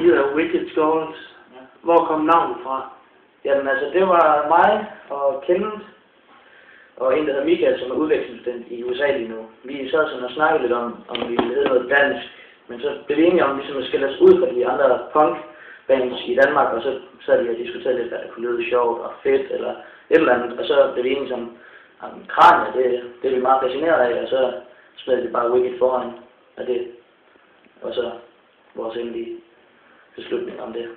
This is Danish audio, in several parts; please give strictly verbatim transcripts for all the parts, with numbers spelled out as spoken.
hedder Wicked Skulls. Ja. Hvor kom navnet fra? Jamen altså, det var mig og Kenneth, og en, der hedder Michael, som er udvekslingsstudent i U S A lige nu. Vi sad sådan og snakkede lidt om, om vi ville hedde noget dansk, men så blev vi enige om ligesom at skille os ud fra de andre punkbands i Danmark, og så sad vi og diskuterede lidt, hvad der kunne lyde sjovt og fedt, eller et eller andet, og så blev vi enige om, om Krania, det, det er vi meget fascineret af, og så smed vi bare Wicked foran, og det var så vores endelige beslutning om det.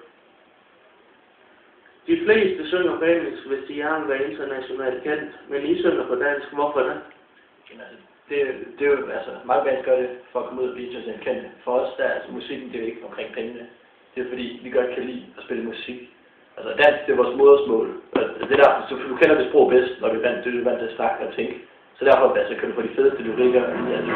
De fleste synger på engelsk, hvis de gerne vil være internationalt kendt, men I synger på dansk. Hvorfor det? Jamen, altså, det, det er jo, altså, mange bands gør det for at komme ud og blive internationalt kendte. For os, der er altså, musikken, det er jo ikke omkring pengene. Det er fordi, vi godt kan lide at spille musik. Altså, dansk, det er vores modersmål. Og det er derfor, så du kender det sprog bedst, når du er vant, du er vant til at snakke og tænke. Så derfor, altså, kan du få de fedeste lyrikker. Altså.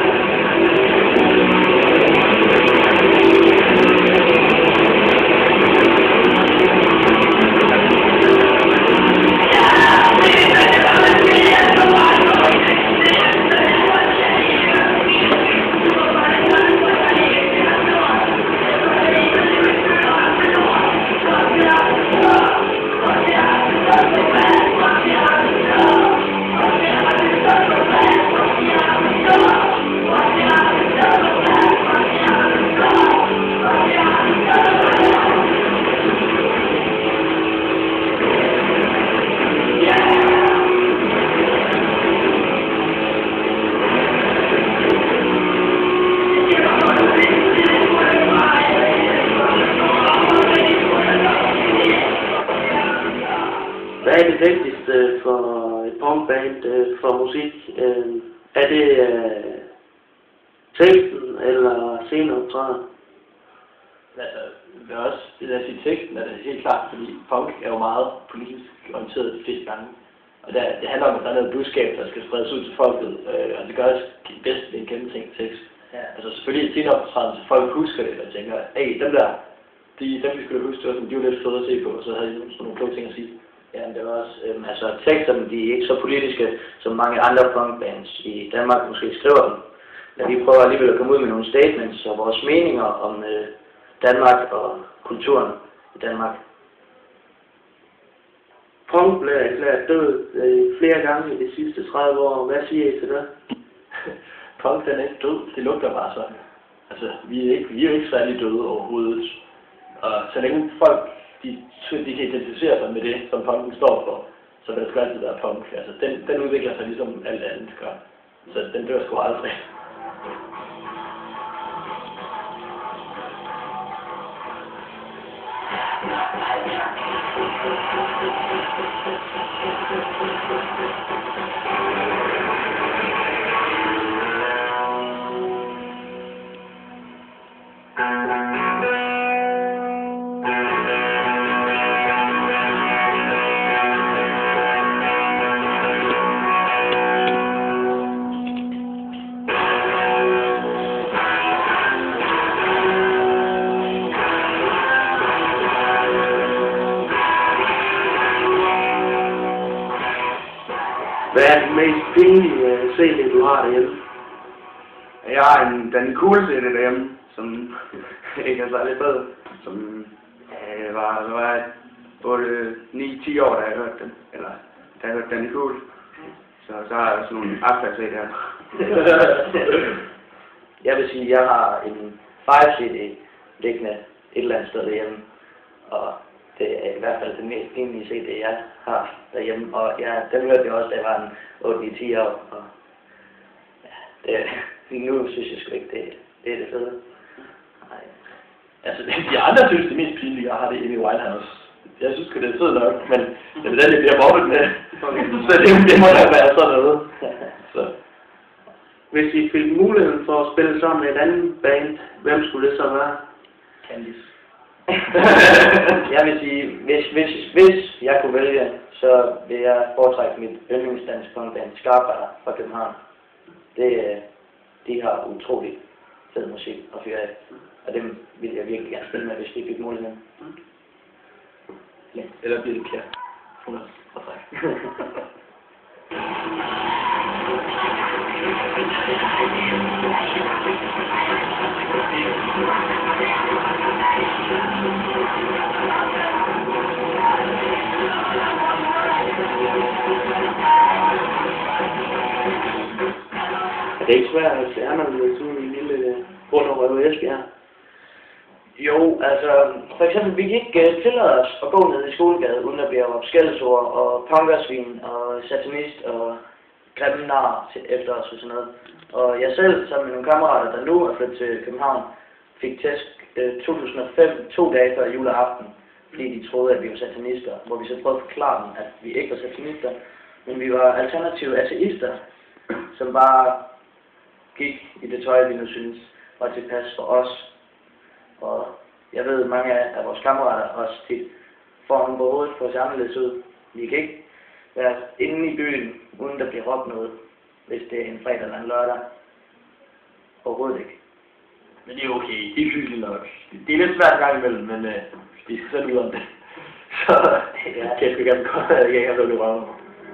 Hvad er det vigtigste for et punkband for musik? Er det teksten eller sceneoptræden? Altså, det er også, det der at sige teksten, er det helt klart, fordi punk er jo meget politisk orienteret de fleste gange. Og der, det handler om, at der er noget budskab, der skal spredes ud til folket, øh, og det gør det bedst ved en gennemtænkt tekst. Ja. Altså selvfølgelig et sceneoptræden, så folk husker det, og tænker, hey, dem der, de, dem vi skulle huske, de var lidt fede at se på, og så havde de nogle kloge ting at sige. Ja, det var også, øhm, altså teksterne, de er ikke så politiske, som mange andre punkbands i Danmark måske skriver dem. Men vi prøver alligevel at komme ud med nogle statements og vores meninger om øh, Danmark og kulturen i Danmark. Punk blev erklæret død øh, flere gange i de sidste tredive år. Hvad siger I til det? Punk, den er ikke død. Det lugter bare sådan. Altså, vi er, ikke, vi er jo ikke særlig døde overhovedet. Og så længe folk, de, de kan identificere sig med det, som punken står for, så vil det sgu altid være punk. Altså, den, den udvikler sig ligesom alt andet gør. Så den dør sgu aldrig. Hvad er den mest pinlige uh, C D, du har derhjemme? Jeg har en, den cooleste C D derhjemme, som ikke er særlig fed, som øh, var, det var otte, ni, ti år, da jeg hørte den, eller da jeg hørte den i cool. Så, så har jeg sådan nogle Aqua C D'er. Jeg vil sige, at jeg har en five C D liggende et eller andet sted derhjemme, og det er i hvert fald den mest pinlige C D, jeg har derhjemme, og ja, den hørte jeg også, da jeg var en otte ni ti år, og ja, det, nu synes jeg sgu ikke, det, det er det fede. Nej. Altså, de andre synes, det mest pinlige, jeg har, det Amy Winehouse. Jeg synes det er fedt nok, men det er den, jeg bliver mobbet med, så det, det må da være sådan noget. Så. Hvis I fik muligheden for at spille sammen med et andet band, hvem skulle det så være? Candice. Jeg vil sige, hvis, hvis, hvis jeg kunne vælge, så vil jeg foretrække mit yndlingsdansk punkband Scarfire fra København. Det, de har utrolig fed musik og fyre af, og dem vil jeg virkelig gerne spille med, hvis de fik muligheden. Ja, eller bliver det kære. hundrede og tre. Thank you. det er ikke svært at se anderledes ud i en lille grund og røve Esbjerg. Jo, altså, for eksempel, vi kan ikke uh, tillade os at gå ned i Skolegade, uden at blive råbt skældsord og punkersvin og satanist og grimme nar til efter os og sådan noget. Og jeg selv, sammen med nogle kammerater, der nu er flyttet til København, fik test uh, to tusind og fem, to dage før juleaften, fordi de troede, at vi var satanister, hvor vi så prøvede at forklare dem, at vi ikke var satanister, men vi var alternative ateister, som bare gik i det tøj, vi nu synes var tilpas for os. Og jeg ved, at mange af vores kammerater også tit får en på hovedet for at se anderledes ud. Vi kan ikke være inde i byen, uden der bliver råbt noget, hvis det er en fredag eller en lørdag. Overhovedet ikke. Men det er okay, det er hyggeligt nok. Det er lidt svært en gang imellem, men øh, vi skal selv ud om det. Så ja. Kan jeg sgu gerne komme, at jeg ikke har været i røven.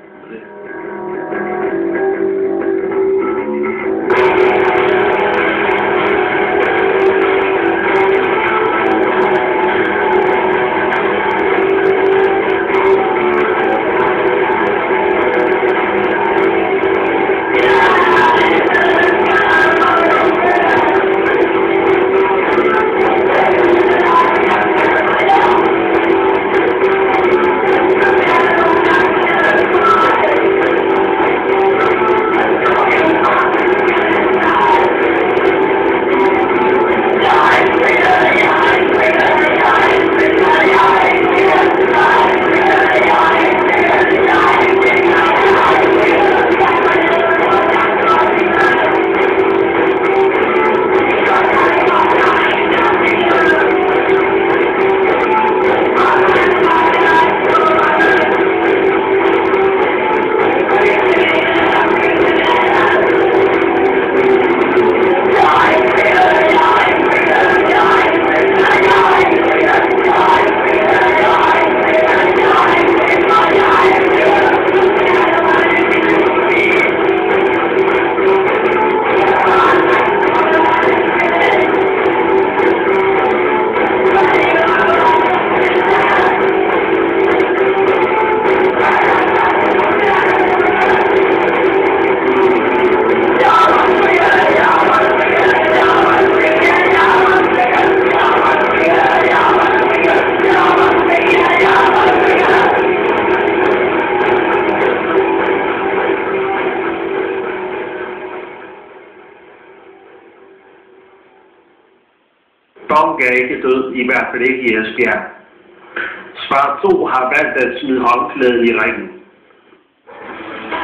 Punk er ikke død, i hvert fald ikke i Esbjerg. Svar to har valgt at smide håndklædet i ringen.